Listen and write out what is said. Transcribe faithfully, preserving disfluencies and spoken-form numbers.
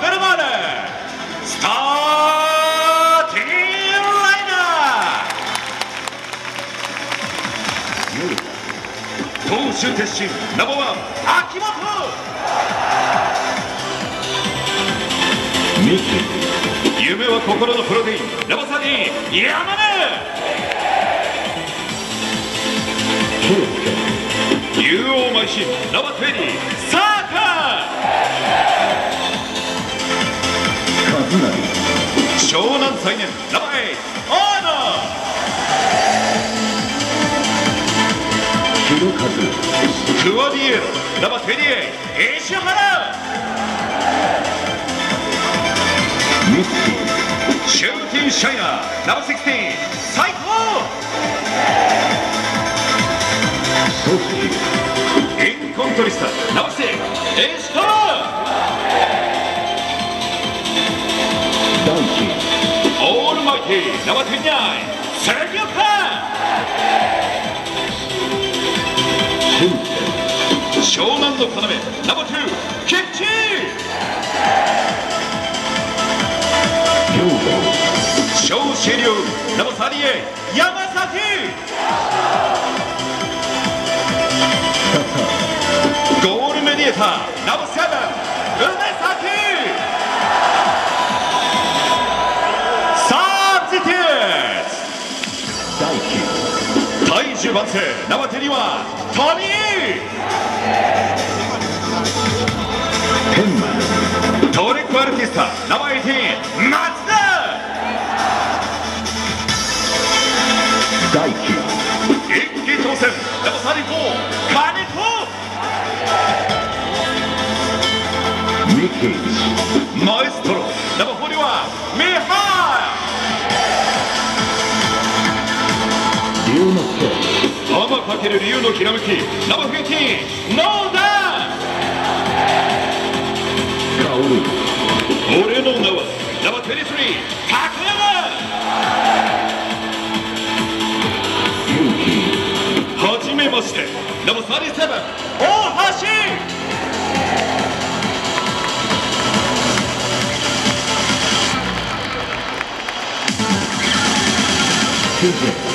ベルマーレスターティンライナー投手鉄心ナンバーワン秋元ミキ夢は心のプロテインナンバーサーティン山根ケイ竜王邁進ナンバートゥエンティサーカカズナリー湘南最年ナンバーエイトアーナヒロカズクワディエロナンバートゥエンティエイト石原ミッキシューティンシャイナーナンバーシックスティーン斉藤ーソフインコントリスタナンバーシックス石川大輝オールマイティナンバートゥエンティナイン関岡俊湘南の要ナンバーツーキッチ亮吾小志龍ナンバーサーティエイト山崎笹ゴールメディエーターナンバーセブン梅崎サブティティ大輝第じゅうばん手ナンバートゥエンティワントニー天満トリックアルティスタナンバーエイティーン松田大輝一気当選ナンバーサーティフォー金ミキ子マエストロナンバーフォーティワンミハ龍之介イ天かける竜のひらめきナンバーフィフティーンノーダ薫俺の名はナンバートゥエンティスリー高山勇はじめましてナンバーサーティセブン大橋気秀